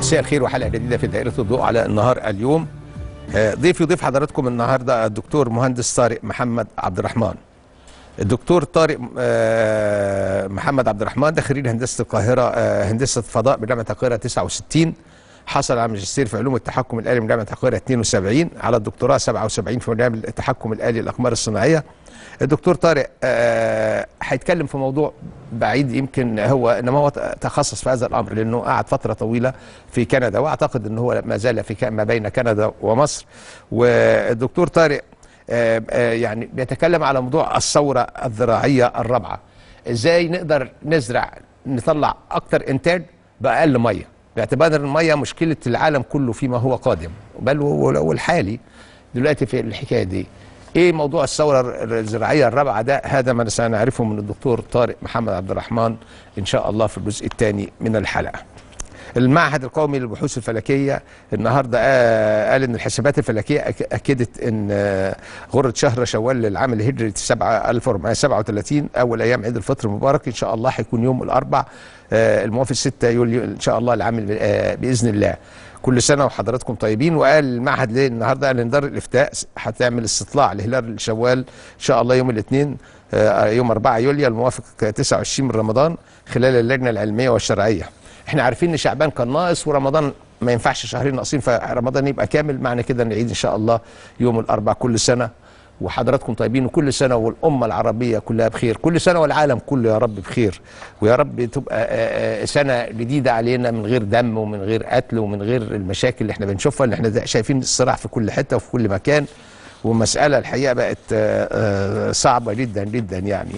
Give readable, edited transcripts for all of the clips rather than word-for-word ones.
مساء الخير وحلقه جديده في دائره الضوء على النهار اليوم. ضيفي وضيف حضراتكم النهارده الدكتور مهندس طارق محمد عبد الرحمن. الدكتور طارق محمد عبد الرحمن ده خريج هندسه القاهره، هندسه فضاء بجامعه القاهره 69. حصل على ماجستير في علوم التحكم الآلي من جامعه القاهره 72، على الدكتوراه 77 في مجال التحكم الآلي للاقمار الصناعيه. الدكتور طارق هيتكلم في موضوع بعيد يمكن انما هو تخصص في هذا الامر لانه قعد فتره طويله في كندا، واعتقد ان هو ما زال في ما بين كندا ومصر. والدكتور طارق يعني بيتكلم على موضوع الثوره الزراعيه الرابعه، ازاي نقدر نزرع نطلع اكتر انتاج باقل ميه، باعتبار الميه مشكله العالم كله فيما هو قادم بل والحالي دلوقتي في الحكايه دي. ايه موضوع الثوره الزراعيه الرابعه ده؟ هذا ما سنعرفه من الدكتور طارق محمد عبد الرحمن ان شاء الله في الجزء الثاني من الحلقه. المعهد القومي للبحوث الفلكيه النهارده قال ان الحسابات الفلكيه اكدت ان غره شهر شوال للعام الهجري 1437 اول ايام عيد الفطر المبارك ان شاء الله هيكون يوم الاربعاء الموافق 6 يوليو ان شاء الله العام باذن الله. كل سنه وحضراتكم طيبين. وقال المعهد ليه النهارده؟ قال ان دار الافتاء هتعمل استطلاع لهلال شوال ان شاء الله يوم الاثنين يوم 4 يوليو الموافق 29 من رمضان خلال اللجنه العلميه والشرعيه. احنا عارفين ان شعبان كان ناقص ورمضان ما ينفعش شهرين ناقصين، فرمضان يبقى كامل، معنى كده نعيد ان شاء الله يوم الاربعاء. كل سنه وحضراتكم طيبين، وكل سنه والامه العربيه كلها بخير، كل سنه والعالم كله يا رب بخير، ويا رب تبقى سنه جديده علينا من غير دم ومن غير قتل ومن غير المشاكل اللي احنا بنشوفها، اللي احنا شايفين الصراع في كل حته وفي كل مكان، ومساله الحقيقه بقت صعبه جدا جدا يعني.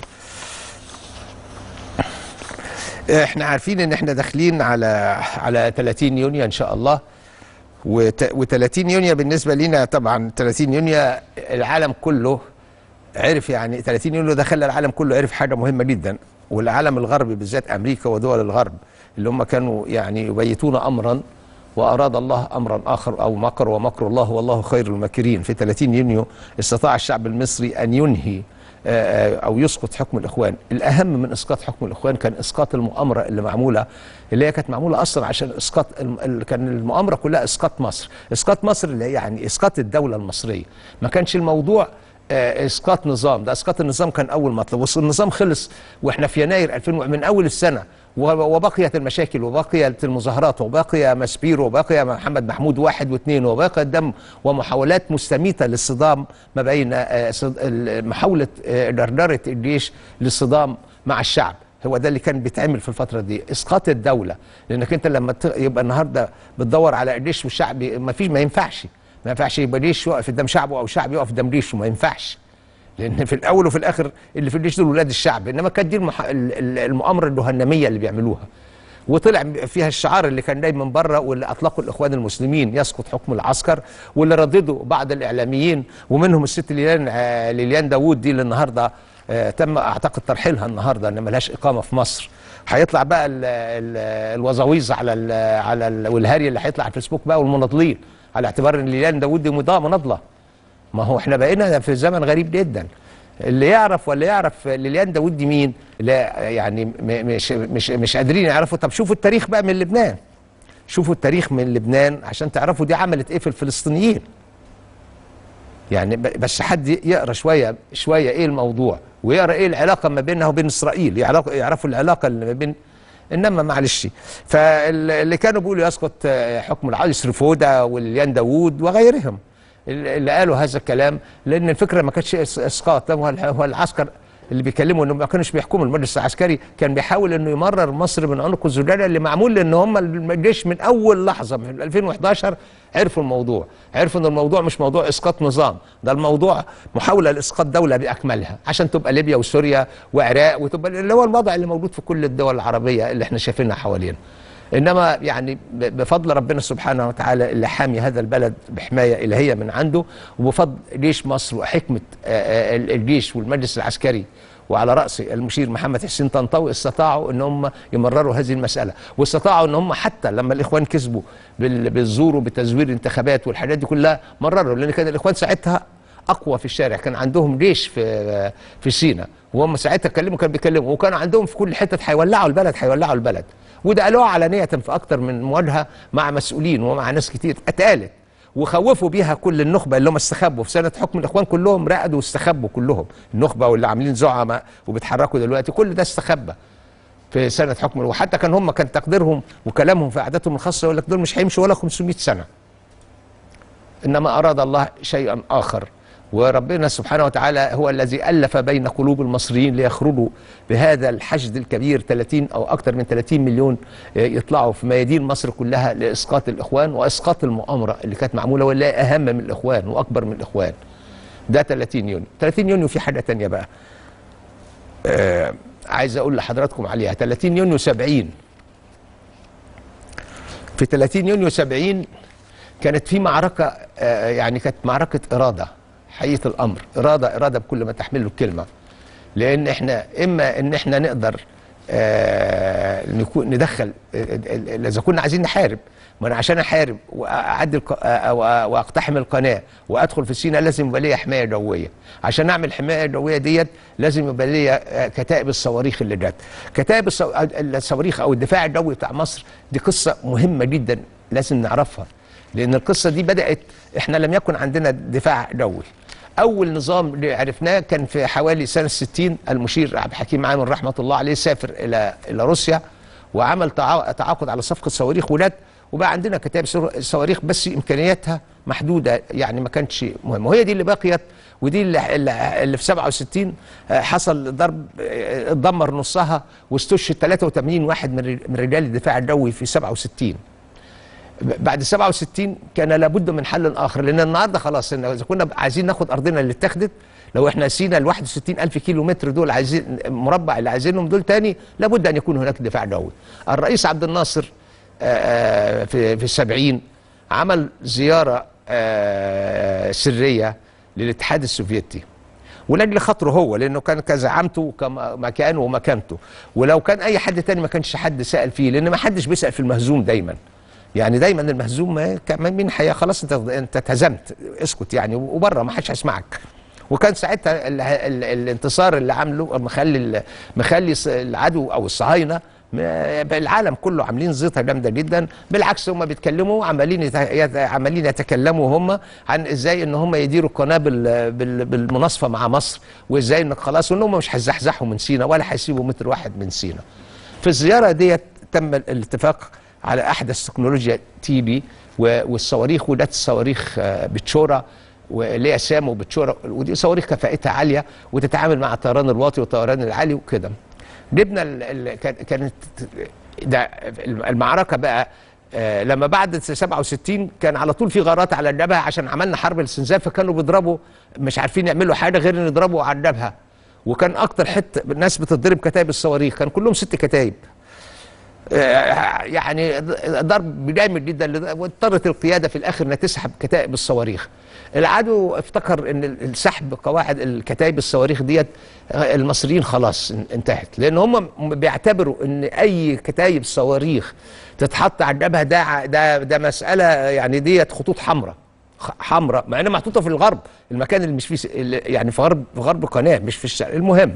احنا عارفين ان احنا داخلين على 30 يونيو ان شاء الله، و30 يونيو بالنسبه لنا طبعا 30 يونيو العالم كله عرف، يعني 30 يونيو ده خلى العالم كله عرف حاجه مهمه جدا، والعالم الغربي بالذات امريكا ودول الغرب اللي هم كانوا يعني يبيتون امرا واراد الله امرا اخر، او مكر ومكر الله والله خير الماكرين. في 30 يونيو استطاع الشعب المصري ان ينهي او يسقط حكم الاخوان. الاهم من اسقاط حكم الاخوان كان اسقاط المؤامره اللي معموله، اللي هي كانت معموله اصلا عشان اسقاط كان المؤامره كلها اسقاط مصر، اسقاط مصر اللي هي يعني اسقاط الدوله المصريه. ما كانش الموضوع اسقاط نظام، ده اسقاط النظام كان اول مطلب، والنظام خلص واحنا في يناير 2000 من اول السنه، وبقيت المشاكل وبقيت المظاهرات وبقي ماسبيرو وبقي محمد محمود 1 و2 وبقي الدم ومحاولات مستميته للصدام ما بين محاوله دردره الجيش للصدام مع الشعب. هو ده اللي كان بيتعمل في الفتره دي، اسقاط الدوله. لانك انت لما يبقى النهارده بتدور على الجيش والشعب ما ينفعش يبقى جيش يقف قدام شعبه او شعب يقف قدام جيشه، ما ينفعش، لان في الاول وفي الاخر اللي في الجيش دول ولاد الشعب. انما كانت دي المؤامره الجهنميه اللي بيعملوها، وطلع فيها الشعار اللي كان دايما بره واللي اطلقوا الاخوان المسلمين يسقط حكم العسكر، واللي رددوا بعض الاعلاميين ومنهم الست ليليان داوود دي اللي النهارده تم اعتقد ترحيلها النهارده ان ملهاش اقامه في مصر. هيطلع بقى الوزاويز على والهري اللي هيطلع على الفيسبوك بقى والمناضلين على اعتبار ان ليليان داوود دي مناضله. ما هو احنا بقينا في زمن غريب جدا. اللي يعرف ولا يعرف ليليان داوود دي مين؟ لا يعني مش قادرين يعرفوا. طب شوفوا التاريخ بقى من لبنان، شوفوا التاريخ من لبنان عشان تعرفوا دي عملت ايه في الفلسطينيين. يعني بس حد يقرا شويه ايه الموضوع، ويقرا ايه العلاقه ما بينها وبين اسرائيل، يعرفوا العلاقه اللي ما بين. انما معلش، فاللي كانوا بيقولوا يسقط حكم يسر فوده وليليان داوود وغيرهم اللي قالوا هذا الكلام، لان الفكره ما كانتش اسقاط. هو العسكر اللي بيكلموا انه ما كانوش بيحكموا، المجلس العسكري كان بيحاول انه يمرر مصر من عنق الزجاجه اللي معمول، لان هم الجيش من اول لحظه من 2011 عرفوا الموضوع، عرفوا ان الموضوع مش موضوع اسقاط نظام، ده الموضوع محاوله لاسقاط دوله باكملها عشان تبقى ليبيا وسوريا وعراق، وتبقى اللي هو الوضع اللي موجود في كل الدول العربيه اللي احنا شايفينها حوالينا. انما يعني بفضل ربنا سبحانه وتعالى اللي حامي هذا البلد بحمايه الهيه من عنده، وبفضل جيش مصر وحكمه الجيش والمجلس العسكري وعلى رأسه المشير محمد حسين طنطاوي، استطاعوا ان هم يمرروا هذه المسألة، واستطاعوا ان هم حتى لما الاخوان كسبوا بالزور وبتزوير الانتخابات والحاجات دي كلها مرروا، لان كان الاخوان ساعتها اقوى في الشارع، كان عندهم جيش في سيناء، وهم ساعتها كانوا بيتكلموا، وكان عندهم في كل حته هيولعوا البلد وده قالوها علانيه في اكتر من مواجهه مع مسؤولين ومع ناس كتير اتقالت، وخوفوا بيها كل النخبه اللي هم استخبوا في سنه حكم الاخوان، كلهم رقدوا واستخبوا كلهم، النخبه واللي عاملين زعماء وبيتحركوا دلوقتي كل ده استخبى في سنه حكم. وحتى كان تقديرهم وكلامهم في قعدتهم الخاصه يقول لك دول مش هيمشوا ولا 500 سنه. انما اراد الله شيئا اخر، وربنا سبحانه وتعالى هو الذي ألف بين قلوب المصريين ليخرجوا بهذا الحشد الكبير، 30 أو أكثر من 30 مليون يطلعوا في ميادين مصر كلها لإسقاط الإخوان وإسقاط المؤامرة اللي كانت معمولة، واللي أهم من الإخوان وأكبر من الإخوان. ده 30 يونيو. 30 يونيو في حاجة تانية بقى عايز أقول لحضراتكم عليها. 30 يونيو 70، في 30 يونيو 70 كانت في معركة، يعني كانت معركة إرادة، حقيقة الأمر إرادة بكل ما تحمله الكلمة. لأن إحنا إما إن إحنا نقدر ندخل، إذا كنا عايزين نحارب، ما أنا عشان أحارب وأعدي وأقتحم القناة وأدخل في سيناء لازم يبقى ليا حماية جوية. عشان أعمل الحماية الجوية ديت لازم يبقى ليا كتائب الصواريخ اللي جت. كتائب الصواريخ أو الدفاع الجوي بتاع مصر دي قصة مهمة جدا لازم نعرفها، لأن القصة دي بدأت، إحنا لم يكن عندنا دفاع جوي. أول نظام اللي عرفناه كان في حوالي سنة 60، المشير عبد الحكيم عامر رحمة الله عليه سافر إلى روسيا وعمل تعاقد على صفقة صواريخ ولاد، وبقى عندنا كتائب صواريخ بس إمكانياتها محدودة، يعني ما كانتش مهمة، وهي دي اللي بقيت. ودي اللي في 67 حصل ضرب اتدمر نصها واستشهد 83 واحد من رجال الدفاع الجوي في 67. بعد 67 كان لابد من حل اخر، لان النهارده خلاص اذا كنا عايزين ناخد ارضنا اللي اتاخدت، لو احنا نسينا ال 61,000 كيلو متر دول عايزين مربع اللي عايزينهم دول تاني، لابد ان يكون هناك دفاع جوي. الرئيس عبد الناصر في 70 عمل زياره سريه للاتحاد السوفيتي، ولاجل خاطره هو، لانه كان كزعامته كمكانه ومكانته، ولو كان اي حد تاني ما كانش حد سال فيه، لان ما حدش بيسال في المهزوم دايما. يعني دايما المهزوم مين خلاص انت اتهزمت اسكت يعني وبره ما حدش هيسمعك. وكان ساعتها الانتصار اللي عامله مخلي العدو او الصهاينه العالم كله عاملين زيطه جامده جدا. بالعكس هم بيتكلموا عمالين يتكلموا هم عن ازاي ان هم يديروا القناه بالمناصفه مع مصر، وازاي ان خلاص وان هم مش هيزحزحوا من سينا ولا هيسيبوا متر واحد من سينا. في الزياره ديت تم الاتفاق على احدث تكنولوجيا تيبي والصواريخ، وده الصواريخ بتشورة وليها سام وبتشورة، ودي صواريخ كفاءتها عاليه وتتعامل مع الطيران الواطي والطيران العالي وكده. جبنا كانت ده المعركه بقى لما بعد 67 كان على طول في غارات على الجبهه عشان عملنا حرب الاستنزاف، فكانوا بيضربوا مش عارفين يعملوا حاجه غير ان يضربوا على الجبهه. وكان اكتر حته الناس بتضرب كتائب الصواريخ، كان كلهم 6 كتائب. يعني ضرب جامد جدا، واضطرت القياده في الاخر انها تسحب كتائب الصواريخ. العدو افتكر ان السحب قواعد الكتائب الصواريخ ديت المصريين خلاص انتهت، لان هم بيعتبروا ان اي كتائب صواريخ تتحط على الجبهه ده مساله، يعني ديت خطوط حمراء مع انها محطوطه في الغرب، المكان اللي مش فيه يعني في غرب القناه مش في الشرق. المهم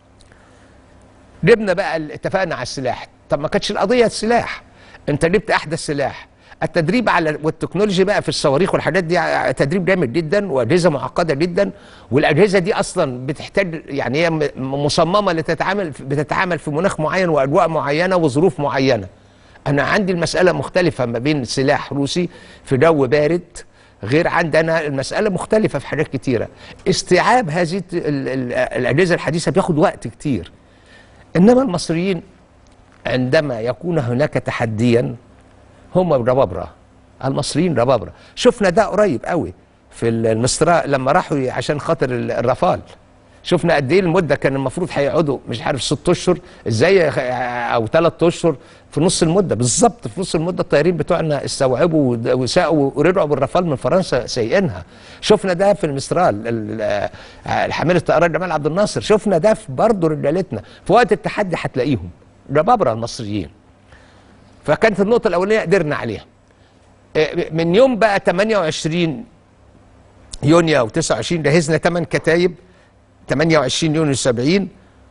جبنا بقى اتفقنا على السلاح. طب ما كانتش القضيه السلاح، انت جبت احدث سلاح. التدريب على والتكنولوجي بقى في الصواريخ والحاجات دي تدريب جامد جدا واجهزه معقده جدا، والاجهزه دي اصلا بتحتاج يعني هي مصممه بتتعامل في مناخ معين واجواء معينه وظروف معينه. انا عندي المساله مختلفه ما بين سلاح روسي في جو بارد غير عندنا، المساله مختلفه في حاجات كتيره. استيعاب هذه الاجهزه الحديثه بياخد وقت كتير. انما المصريين عندما يكون هناك تحديا هم ربابره، المصريين ربابره. شفنا ده قريب قوي في المستراء لما راحوا عشان خاطر الرافال، شفنا قد ايه المده كان المفروض هيقعدوا مش عارف 6 اشهر ازاي او 3 اشهر، في نص المده بالظبط، في نص المده الطيارين بتوعنا استوعبوا وساقوا ورجعوا بالرافال من فرنسا سايقينها. شفنا ده في المسترال الحامل الطيران جمال عبد الناصر، شفنا ده برضه رجالتنا في وقت التحدي هتلاقيهم ربابره المصريين. فكانت النقطه الاولانيه قدرنا عليها. من يوم بقى 28 يونيو او 29 جهزنا 8 كتايب، 28 يونيو 70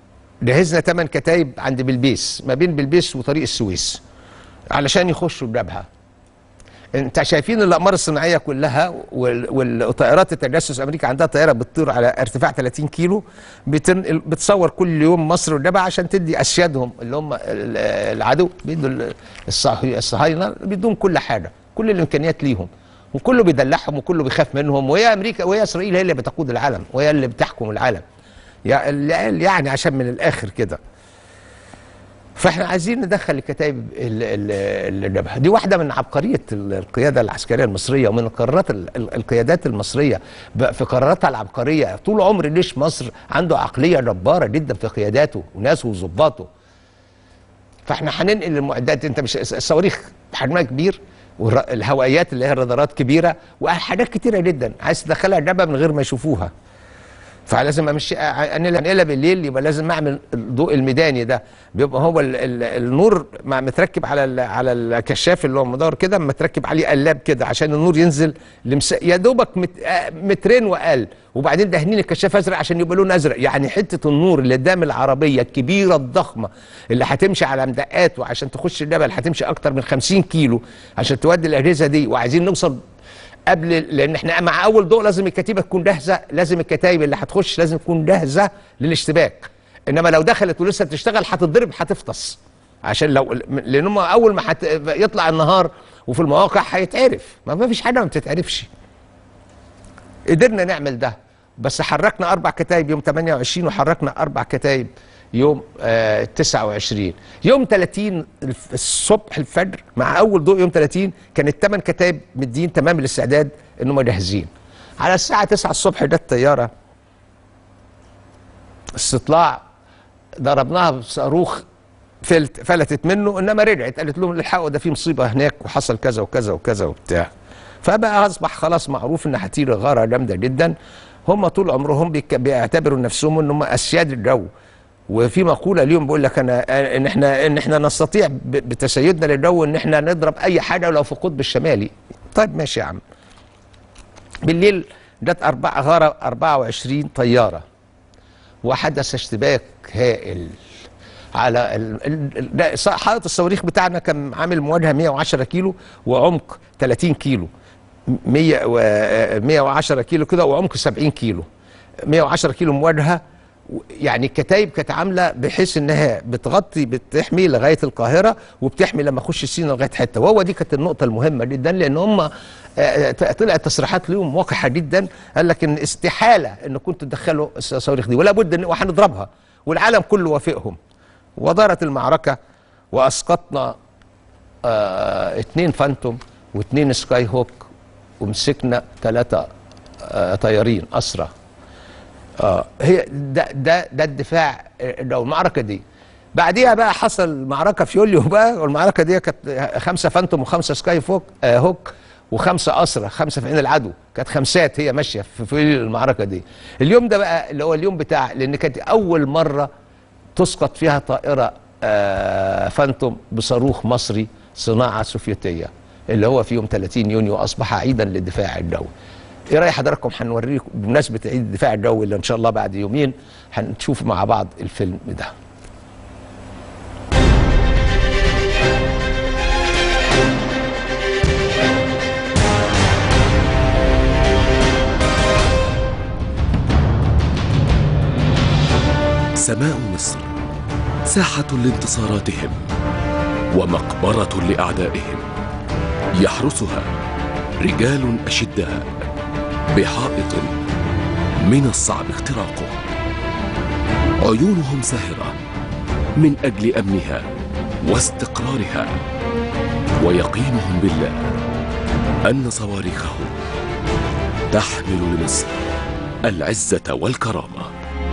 جهزنا 8 كتايب عند بلبيس، ما بين بلبيس وطريق السويس، علشان يخشوا الجبهه. انت شايفين الاقمار الصناعيه كلها والطائرات التجسس، امريكا عندها طائره بتطير على ارتفاع 30 كيلو بتصور كل يوم مصر والجبهه عشان تدي اسيادهم اللي هم العدو، بيدوا الصهاينه بيدوهم كل حاجه، كل الامكانيات ليهم، وكله بيدلعهم وكله بيخاف منهم، وهي امريكا وهي اسرائيل هي اللي بتقود العالم وهي اللي بتحكم العالم، يعني عشان من الاخر كده. فاحنا عايزين ندخل الكتائب الجبهه دي. واحده من عبقريه القياده العسكريه المصريه ومن قرارات القيادات المصريه في قراراتها العبقريه. طول عمر جيش مصر عنده عقليه جباره جدا في قياداته وناسه وظباطه. فاحنا هننقل المعدات، انت مش الصواريخ حجمها كبير والهوائيات اللي هي الرادارات كبيره وحاجات كتيره جدا عايز تدخلها الجبهه من غير ما يشوفوها. فلازم امشي انقلها بالليل، يبقى لازم اعمل الضوء الميداني ده، بيبقى هو النور متركب على الكشاف اللي هو مدور كده، متركب عليه قلاب كده عشان النور ينزل يا دوبك مترين واقل، وبعدين دهنين الكشاف ازرق عشان يبقى لون ازرق. يعني حته النور اللي قدام العربيه الكبيره الضخمه اللي هتمشي على مدقات وعشان تخش الجبل هتمشي اكتر من 50 كيلو عشان تودي الاجهزه دي، وعايزين نوصل قبل، لان احنا مع اول ضوء لازم الكتيبه تكون جاهزه، لازم الكتايب اللي هتخش لازم تكون جاهزه للاشتباك. انما لو دخلت ولسه بتشتغل هتتضرب هتفطس، عشان لان هم اول ما يطلع النهار وفي المواقع هيتعرف، ما فيش حاجه ما بتتعرفش. قدرنا نعمل ده، بس حركنا 4 كتايب يوم 28 وحركنا 4 كتايب يوم 29. يوم 30 الصبح الفجر مع اول ضوء يوم 30 كانت 8 كتايب مدين تمام الاستعداد انهم جاهزين. على الساعه 9 الصبح جت طياره استطلاع، ضربناها بصاروخ فلتت منه، انما رجعت قالت لهم الحقوا ده في مصيبه هناك وحصل كذا وكذا وكذا وبتاع. فبقى اصبح خلاص معروف ان هتيجي غاره جامده جدا. هم طول عمرهم بيعتبروا نفسهم ان هم اسياد الجو، وفي مقوله اليوم بيقول لك ان احنا نستطيع بتسيدنا للجو ان احنا نضرب اي حاجه ولو في القطب الشمالي. طيب ماشي يا عم. بالليل جت غاره 24 طياره وحدث اشتباك هائل على حائط الصواريخ بتاعنا. كان عامل مواجهه 110 كيلو وعمق 30 كيلو، 110 كيلو كده وعمق 70 كيلو، 110 كيلو مواجهه. يعني الكتايب كانت عامله بحيث انها بتحمي لغايه القاهره وبتحمي لما اخش سينا لغايه حته، وهو دي كانت النقطه المهمه جدا، لان هم طلعت تصريحات ليهم وقحه جدا، قال لك ان استحاله ان كنتوا تدخلوا الصواريخ دي ولا بد وهنضربها، والعالم كله وافقهم. ودارت المعركه واسقطنا 2 فانتوم و2 سكاي هوك ومسكنا 3 طيارين اسرى. هي ده الدفاع لو المعركه دي. بعديها بقى حصل معركه في يوليو بقى، والمعركه دي كانت 5 فانتوم و5 سكاي هوك و5 اسرى، 5 في عين العدو، كانت 5 هي ماشيه في المعركه دي. اليوم ده بقى اللي هو اليوم بتاع، لان كانت اول مره تسقط فيها طائره فانتوم بصاروخ مصري صناعه سوفيتيه، اللي هو في يوم 30 يونيو اصبح عيدا للدفاع الجوي. ايه راي حضراتكم هنوريكم بمناسبه عيد الدفاع الجوي اللي ان شاء الله بعد يومين هنشوف مع بعض الفيلم ده. سماء مصر ساحة لانتصاراتهم ومقبرة لأعدائهم، يحرسها رجال أشداء بحائط من الصعب اختراقه. عيونهم ساهرة من أجل أمنها واستقرارها، ويقينهم بالله أن صواريخهم تحمل لمصر العزة والكرامة.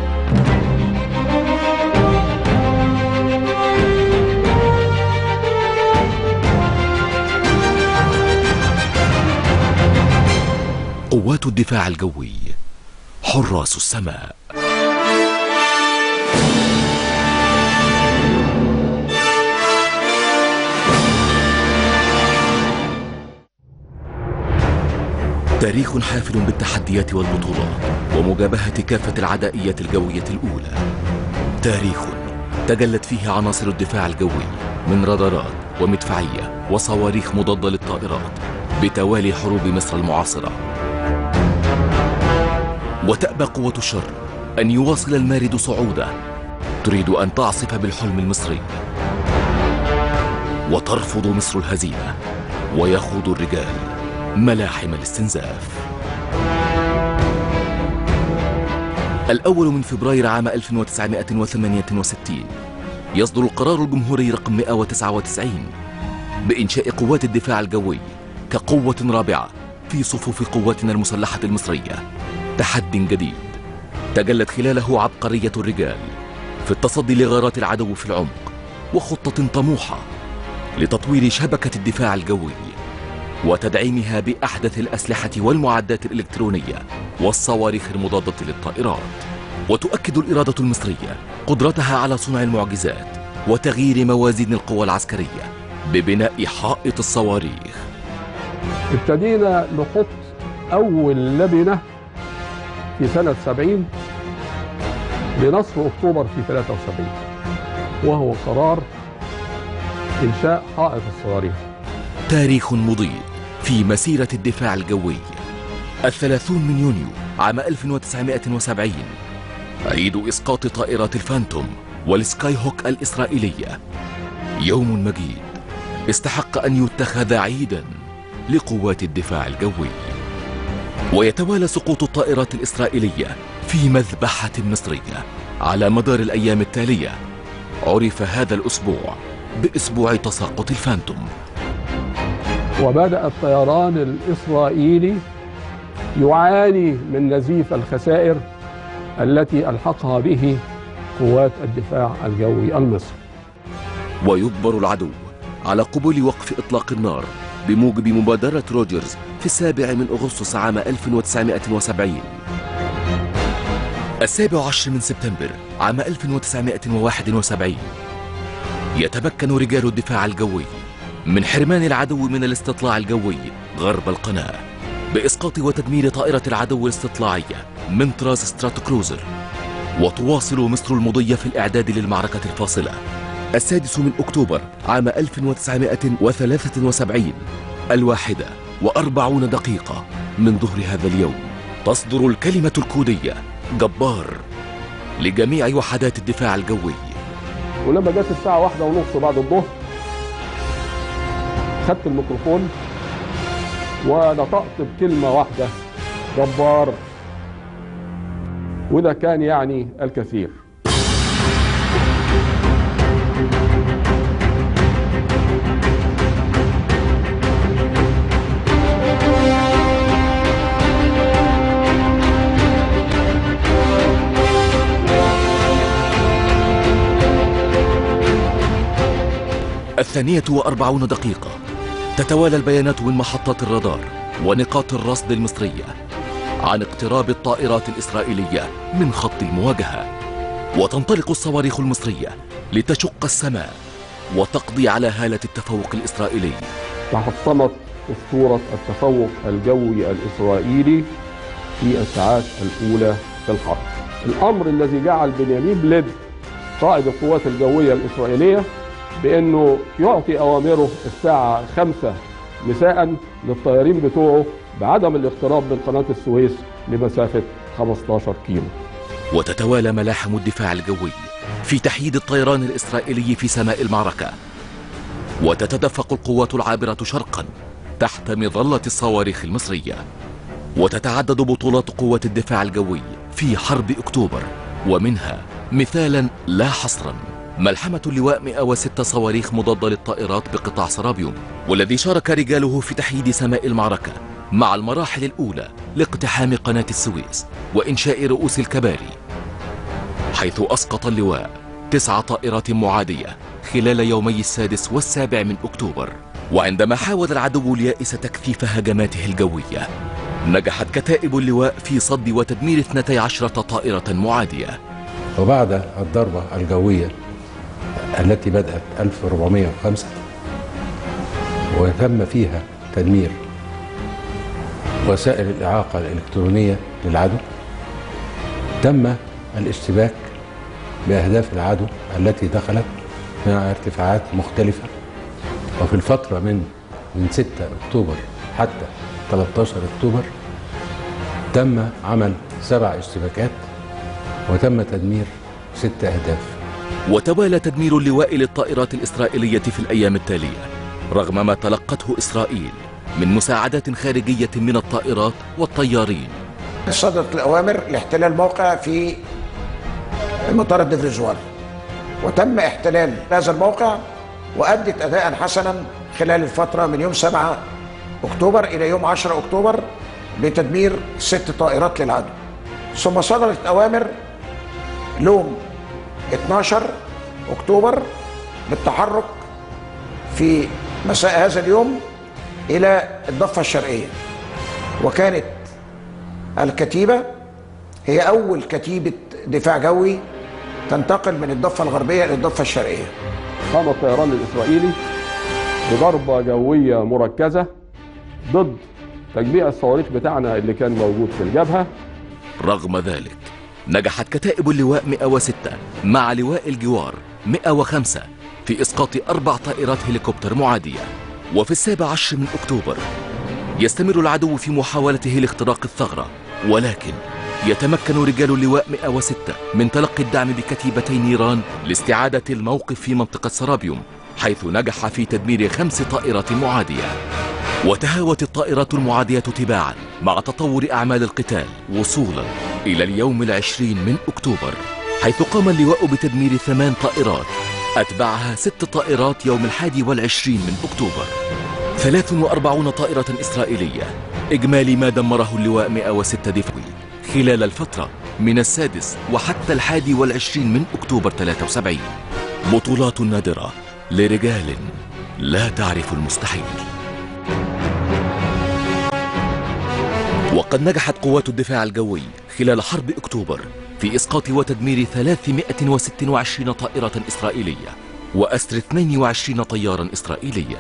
قوات الدفاع الجوي، حراس السماء. تاريخ حافل بالتحديات والبطولات ومجابهة كافة العدائيات الجوية الأولى. تاريخ تجلت فيه عناصر الدفاع الجوي من رادارات ومدفعية وصواريخ مضادة للطائرات بتوالي حروب مصر المعاصرة. وتأبى قوة الشر أن يواصل المارد صعوده، تريد أن تعصف بالحلم المصري، وترفض مصر الهزيمة، ويخوض الرجال ملاحم الاستنزاف. الأول من فبراير عام 1968 يصدر القرار الجمهوري رقم 199 بإنشاء قوات الدفاع الجوي كقوة رابعة في صفوف قواتنا المسلحة المصرية. تحد جديد تجلت خلاله عبقرية الرجال في التصدي لغارات العدو في العمق، وخطة طموحة لتطوير شبكة الدفاع الجوي وتدعيمها بأحدث الأسلحة والمعدات الإلكترونية والصواريخ المضادة للطائرات. وتؤكد الإرادة المصرية قدرتها على صنع المعجزات وتغيير موازين القوى العسكرية ببناء حائط الصواريخ. ابتدينا نحط أول لبنة في سنة 70 لنصف أكتوبر في 73، وهو قرار إنشاء حائط الصواريخ. تاريخ مضيء في مسيرة الدفاع الجوي. 30 من يونيو عام 1970 عيد إسقاط طائرات الفانتوم والسكاي هوك الإسرائيلية. يوم مجيد استحق أن يتخذ عيدا لقوات الدفاع الجوي. ويتوالى سقوط الطائرات الإسرائيلية في مذبحة مصرية على مدار الأيام التالية. عرف هذا الأسبوع بأسبوع تساقط الفانتوم. وبدأ الطيران الإسرائيلي يعاني من نزيف الخسائر التي ألحقها به قوات الدفاع الجوي المصري. ويجبر العدو على قبول وقف إطلاق النار بموجب مبادرة روجرز في 7 من أغسطس عام 1970. 17 من سبتمبر عام 1971 يتمكن رجال الدفاع الجوي من حرمان العدو من الاستطلاع الجوي غرب القناة بإسقاط وتدمير طائرة العدو الاستطلاعية من طراز ستراتوكروزر. وتواصل مصر المضي في الإعداد للمعركة الفاصلة. 6 من أكتوبر عام 1973 1:40 من ظهر هذا اليوم تصدر الكلمة الكودية جبار لجميع وحدات الدفاع الجوي. ولما جت الساعة 1:30 بعد الظهر خدت الميكروفون ونطقت بكلمة واحدة: جبار. وده كان يعني الكثير. الثانية 40 تتوالى البيانات من محطات الرادار ونقاط الرصد المصرية عن اقتراب الطائرات الإسرائيلية من خط المواجهة. وتنطلق الصواريخ المصرية لتشق السماء وتقضي على هالة التفوق الإسرائيلي. تحطمت أسطورة التفوق الجوي الإسرائيلي في الساعات الأولى في الحرب، الأمر الذي جعل بنيامين بليد قائد القوات الجوية الإسرائيلية بأنه يعطي أوامره الساعة 5 مساء للطيارين بتوعه بعدم الاقتراب من قناة السويس لمسافة 15 كيلو. وتتوالى ملاحم الدفاع الجوي في تحييد الطيران الإسرائيلي في سماء المعركة. وتتدفق القوات العابرة شرقا تحت مظلة الصواريخ المصرية. وتتعدد بطولات قوات الدفاع الجوي في حرب أكتوبر، ومنها مثالا لا حصرا ملحمة اللواء 106 صواريخ مضادة للطائرات بقطاع سرابيوم، والذي شارك رجاله في تحييد سماء المعركة مع المراحل الأولى لاقتحام قناة السويس وإنشاء رؤوس الكباري، حيث أسقط اللواء 9 طائرات معادية خلال يومي 6 و7 من أكتوبر. وعندما حاول العدو اليائس تكثيف هجماته الجوية، نجحت كتائب اللواء في صد وتدمير 12 طائرة معادية. وبعد الضربة الجوية التي بدأت 1405 وتم فيها تدمير وسائل الإعاقة الإلكترونية للعدو، تم الاشتباك بأهداف العدو التي دخلت من ارتفاعات مختلفة. وفي الفترة من 6 أكتوبر حتى 13 أكتوبر تم عمل 7 اشتباكات وتم تدمير 6 أهداف. وتوالى تدمير اللواء للطائرات الإسرائيلية في الأيام التالية رغم ما تلقته إسرائيل من مساعدات خارجية من الطائرات والطيارين. صدرت الأوامر لاحتلال موقع في مطار الدفريزوال، وتم احتلال هذا الموقع وأدت أداء حسنا خلال الفترة من يوم 7 أكتوبر إلى يوم 10 أكتوبر بتدمير 6 طائرات للعدو. ثم صدرت أوامر يوم 12 أكتوبر بالتحرك في مساء هذا اليوم إلى الضفة الشرقية، وكانت الكتيبة هي أول كتيبة دفاع جوي تنتقل من الضفة الغربية إلى الضفة الشرقية. قام الطيران الإسرائيلي بضربة جوية مركزة ضد تجميع الصواريخ بتاعنا اللي كان موجود في الجبهة. رغم ذلك نجحت كتائب اللواء 106 مع لواء الجوار 105 في إسقاط 4 طائرات هليكوبتر معادية. وفي 17 من أكتوبر يستمر العدو في محاولته لاختراق الثغرة، ولكن يتمكن رجال اللواء 106 من تلقي الدعم بكتيبتي نيران لاستعادة الموقف في منطقة سرابيوم، حيث نجح في تدمير 5 طائرات معادية. وتهاوت الطائرات المعادية تباعا مع تطور أعمال القتال وصولا إلى اليوم 20 من أكتوبر، حيث قام اللواء بتدمير 8 طائرات أتبعها 6 طائرات يوم 21 من أكتوبر، 43 طائرة إسرائيلية. إجمالي ما دمره اللواء 106 دفاعي خلال الفترة من 6 وحتى 21 من أكتوبر 73. بطولات نادرة لرجال لا تعرف المستحيل. وقد نجحت قوات الدفاع الجوي خلال حرب أكتوبر في إسقاط وتدمير 326 طائرة إسرائيلية وأسر 22 طيارا إسرائيليا.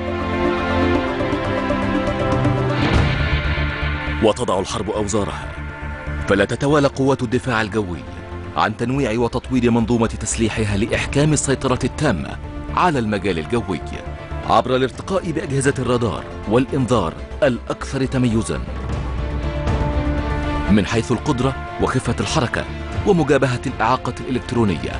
وتضع الحرب أوزارها، فلا تتوالى قوات الدفاع الجوي عن تنويع وتطوير منظومة تسليحها لإحكام السيطرة التامة على المجال الجوي عبر الارتقاء بأجهزة الرادار والإنذار الأكثر تميزاً من حيث القدرة وخفة الحركة ومجابهة الإعاقة الإلكترونية،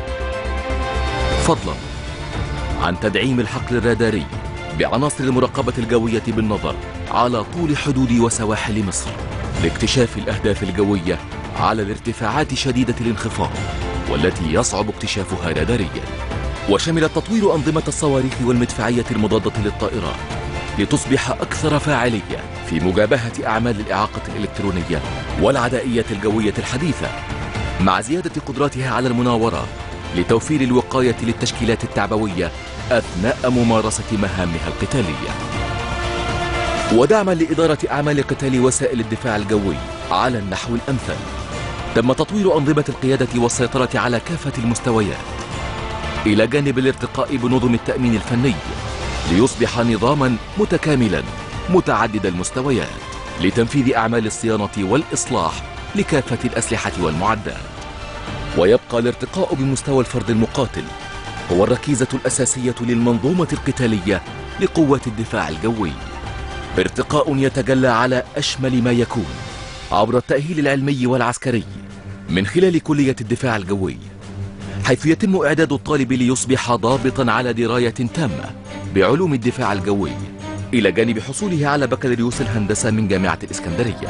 فضلاً عن تدعيم الحقل الراداري بعناصر المراقبة الجوية بالنظر على طول حدود وسواحل مصر لاكتشاف الأهداف الجوية على الارتفاعات شديدة الانخفاض والتي يصعب اكتشافها رادارياً. وشمل تطوير أنظمة الصواريخ والمدفعية المضادة للطائرات لتصبح أكثر فاعلية في مجابهة أعمال الإعاقة الإلكترونية والعدائية الجوية الحديثة، مع زيادة قدراتها على المناورة لتوفير الوقاية للتشكيلات التعبوية أثناء ممارسة مهامها القتالية. ودعما لإدارة أعمال قتال وسائل الدفاع الجوي على النحو الأمثل، تم تطوير أنظمة القيادة والسيطرة على كافة المستويات إلى جانب الارتقاء بنظم التأمين الفني ليصبح نظاما متكاملا متعدد المستويات لتنفيذ أعمال الصيانة والإصلاح لكافة الأسلحة والمعدات. ويبقى الارتقاء بمستوى الفرد المقاتل هو الركيزة الأساسية للمنظومة القتالية لقوات الدفاع الجوي، ارتقاء يتجلى على أشمل ما يكون عبر التأهيل العلمي والعسكري من خلال كلية الدفاع الجوي، حيث يتم إعداد الطالب ليصبح ضابطا على دراية تامة بعلوم الدفاع الجوي إلى جانب حصوله على بكالوريوس الهندسة من جامعة الإسكندرية.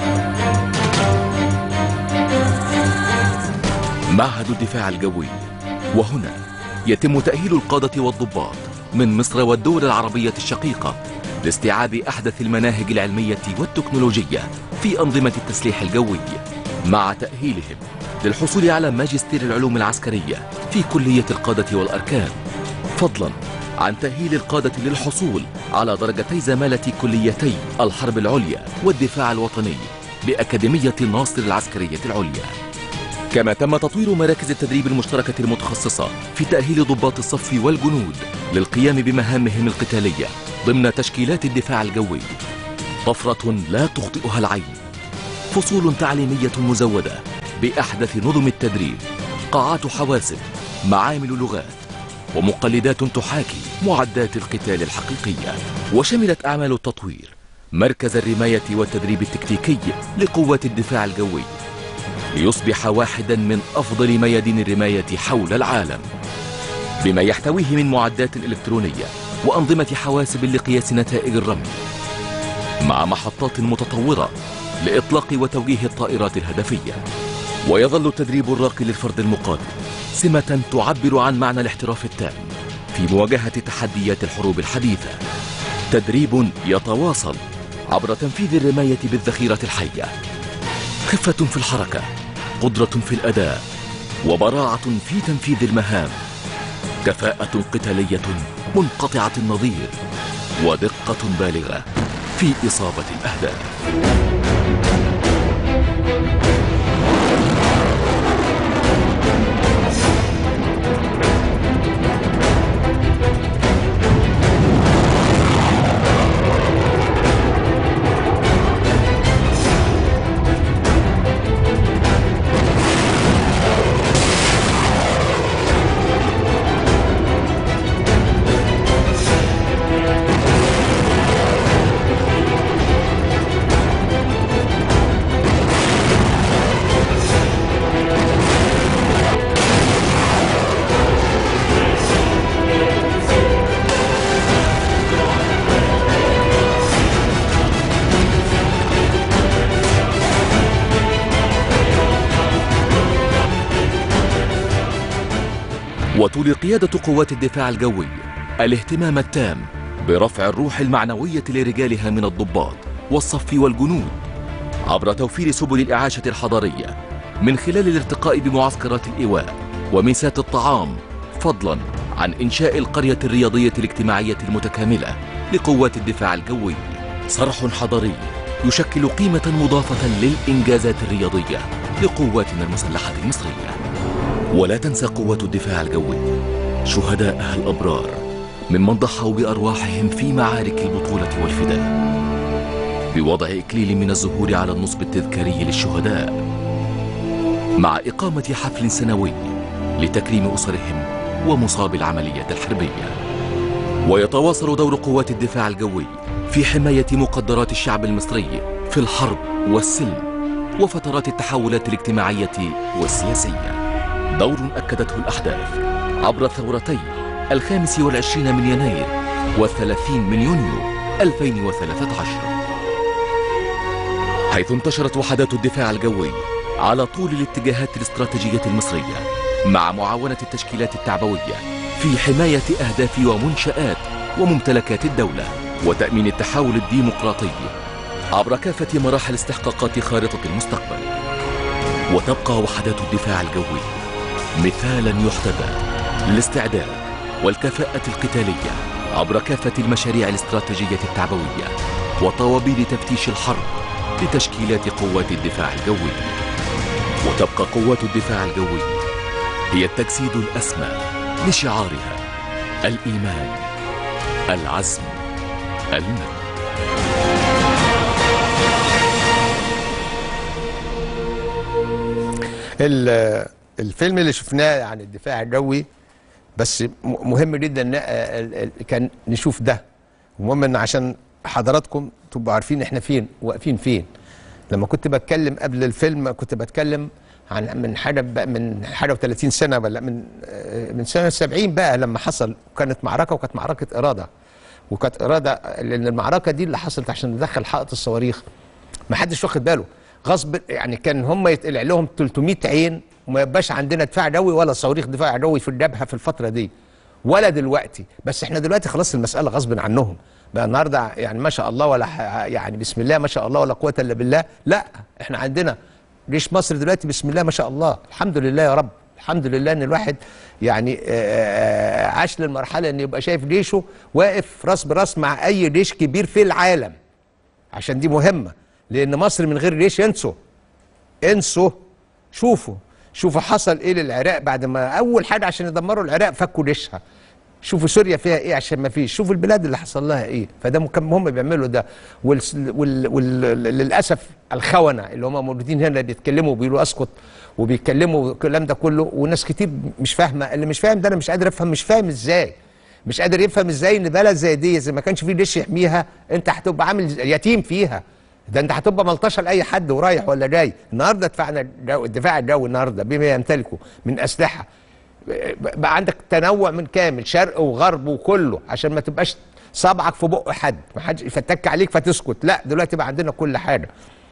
معهد الدفاع الجوي، وهنا يتم تأهيل القادة والضباط من مصر والدول العربية الشقيقة لاستيعاب أحدث المناهج العلمية والتكنولوجية في أنظمة التسليح الجوي، مع تأهيلهم للحصول على ماجستير العلوم العسكرية في كلية القادة والأركان، فضلا عن تأهيل القادة للحصول على درجتي زمالة كليتي الحرب العليا والدفاع الوطني بأكاديمية الناصر العسكرية العليا. كما تم تطوير مراكز التدريب المشتركة المتخصصة في تأهيل ضباط الصف والجنود للقيام بمهامهم القتالية ضمن تشكيلات الدفاع الجوي. طفرة لا تخطئها العين، فصول تعليمية مزودة بأحدث نظم التدريب قاعات حواسب، معامل لغات، ومقلدات تحاكي معدات القتال الحقيقية. وشملت أعمال التطوير مركز الرماية والتدريب التكتيكي لقوات الدفاع الجوي، ليصبح واحدا من أفضل ميادين الرماية حول العالم، بما يحتويه من معدات إلكترونية وأنظمة حواسب لقياس نتائج الرمي، مع محطات متطورة لإطلاق وتوجيه الطائرات الهدفية. ويظل التدريب الراقي للفرد المقاتل سمة تعبر عن معنى الاحتراف التام في مواجهة تحديات الحروب الحديثة. تدريب يتواصل عبر تنفيذ الرماية بالذخيرة الحية، خفة في الحركة، قدرة في الأداء، وبراعة في تنفيذ المهام، كفاءة قتالية منقطعة النظير، ودقة بالغة في إصابة الأهداف. وتولي قيادة قوات الدفاع الجوي الاهتمام التام برفع الروح المعنوية لرجالها من الضباط والصف والجنود، عبر توفير سبل الإعاشة الحضارية من خلال الارتقاء بمعسكرات الإيواء وميسات الطعام، فضلا عن إنشاء القرية الرياضية الاجتماعية المتكاملة لقوات الدفاع الجوي. صرح حضاري يشكل قيمة مضافة للإنجازات الرياضية لقواتنا المسلحة المصرية. ولا تنسى قوات الدفاع الجوي شهداءها الأبرار ممن ضحوا بأرواحهم في معارك البطولة والفداء، بوضع إكليل من الزهور على النصب التذكاري للشهداء، مع إقامة حفل سنوي لتكريم أسرهم ومصاب العملية الحربية. ويتواصل دور قوات الدفاع الجوي في حماية مقدرات الشعب المصري في الحرب والسلم وفترات التحولات الاجتماعية والسياسية، دور أكدته الأحداث عبر ثورتي 25 من يناير و30 من يونيو 2013، حيث انتشرت وحدات الدفاع الجوي على طول الاتجاهات الاستراتيجية المصرية مع معاونة التشكيلات التعبوية في حماية أهداف ومنشآت وممتلكات الدولة وتأمين التحول الديمقراطي عبر كافة مراحل استحقاقات خارطة المستقبل. وتبقى وحدات الدفاع الجوي مثالا يحتذى للاستعداد والكفاءة القتالية عبر كافة المشاريع الاستراتيجية التعبوية وطوابير تفتيش الحرب لتشكيلات قوات الدفاع الجوي. وتبقى قوات الدفاع الجوي هي التجسيد الأسمى لشعارها: الإيمان، العزم، المجد. الفيلم اللي شفناه عن الدفاع الجوي بس مهم جدا كان نشوف ده، المهم ان عشان حضراتكم تبقوا عارفين احنا فين واقفين فين. لما كنت بتكلم قبل الفيلم كنت بتكلم عن من حاجه و30 سنه ولا من سنه 70 بقى لما حصل، كانت معركه وكانت معركه اراده، وكانت اراده لان المعركه دي اللي حصلت عشان ندخل حائط الصواريخ ما حدش واخد باله غصب، يعني كان هم يتقلع لهم 300 عين وما يبقاش عندنا دفاع جوي ولا صواريخ دفاع جوي في الجبهه في الفتره دي ولا دلوقتي. بس احنا دلوقتي خلاص المساله غصب عنهم بقى النهارده، يعني ما شاء الله ولا يعني بسم الله ما شاء الله ولا قوه الا بالله. لا احنا عندنا جيش مصر دلوقتي بسم الله ما شاء الله، الحمد لله يا رب، الحمد لله ان الواحد يعني عاش للمرحله ان يبقى شايف جيشه واقف راس براس مع اي جيش كبير في العالم، عشان دي مهمه. لان مصر من غير جيش انسوا. شوفوا حصل ايه للعراق بعد ما اول حاجه عشان يدمروا العراق فكوا جيشها. شوفوا سوريا فيها ايه عشان ما فيش، شوفوا البلاد اللي حصل لها ايه. فده هم بيعملوا ده. وللاسف الخونه اللي هم موجودين هنا بيتكلموا وبيقولوا اسكت وبيتكلموا الكلام ده كله، وناس كتير مش فاهمه. اللي مش فاهم ده انا مش قادر افهم، مش فاهم ازاي، مش قادر يفهم ازاي ان بلد زي دي اذا ما كانش فيه جيش يحميها انت هتبقى عامل يتيم فيها. ده انت هتبقى ملطشه لاي حد ورايح ولا جاي. النهارده دفعنا الدفاع الجوي النهارده بما يمتلكه من اسلحه، بقى عندك تنوع من كامل شرق وغرب وكله، عشان ما تبقاش صابعك في بق حد، ما حدش يفتك عليك فتسكت. لا دلوقتي بقى عندنا كل حاجه.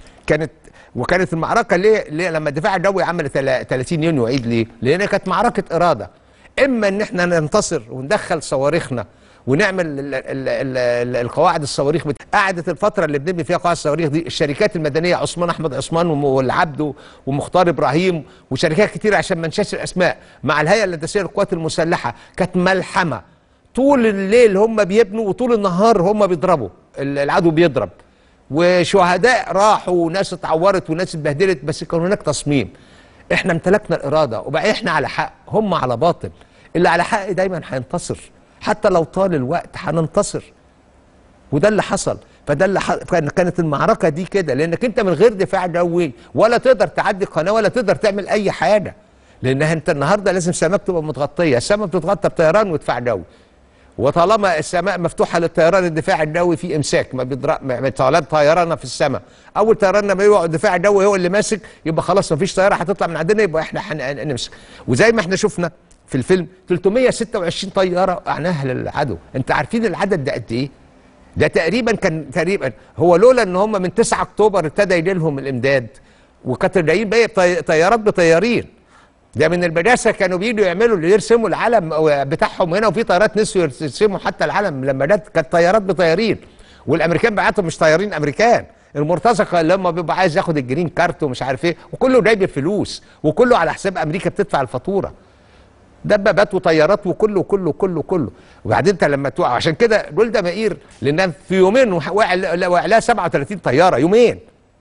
وكانت المعركه ليه لما الدفاع الجوي عمل 30 يونيو عيد ليه؟ لان كانت معركه اراده، اما ان احنا ننتصر وندخل صواريخنا ونعمل القواعد الصواريخ. قعدت الفتره اللي بنبني فيها قواعد الصواريخ دي الشركات المدنيه، عثمان احمد عثمان والعبد ومختار ابراهيم وشركات كتير عشان ما ننساش الاسماء، مع الهيئه الهندسيه للقوات المسلحه. كانت ملحمه طول الليل هم بيبنوا وطول النهار هم بيضربوا، العدو بيضرب، وشهداء راحوا وناس اتعورت وناس اتبهدلت، بس كان هناك تصميم. احنا امتلكنا الاراده وبقى احنا على حق، هم على باطل. اللي على حق دايما هينتصر، حتى لو طال الوقت هننتصر. وده اللي حصل. فده اللي كانت المعركه دي كده، لانك انت من غير دفاع جوي ولا تقدر تعدي قناه ولا تقدر تعمل اي حاجه، لانها انت النهارده لازم السماء تبقى متغطيه. السماء بتتغطى بطيران ودفاع جوي، وطالما السماء مفتوحه للطيران الدفاع الجوي في امساك، ما طيراننا في السماء. اول طيران لما يقعد الدفاع الجوي هو اللي ماسك، يبقى خلاص ما فيش طياره هتطلع من عندنا، يبقى احنا هنمسك. وزي ما احنا شفنا في الفيلم 326 طياره وقعناها للعدو. انت عارفين العدد ده قد ايه؟ ده تقريبا هو لولا ان هم من 9 اكتوبر ابتدى يجي لهم الامداد، وكانت جايين بقى طيارات بطيارين. ده من البداسه كانوا بييجوا يعملوا اللي يرسموا العلم بتاعهم هنا، وفي طيارات نسوا يرسموا حتى العلم لما جت، كانت طيارات بطيارين. والامريكان بعتهم مش طيارين امريكان، المرتزقه اللي هم بيبقى عايز ياخد الجرين كارت ومش عارف ايه، وكله جايب الفلوس وكله على حساب امريكا بتدفع الفاتوره. دبابات وطيارات وكله كله كله كله. وبعدين انت لما توقع، عشان كده جولدا مائير لانها في يومين وقع لها 37 طياره، يومين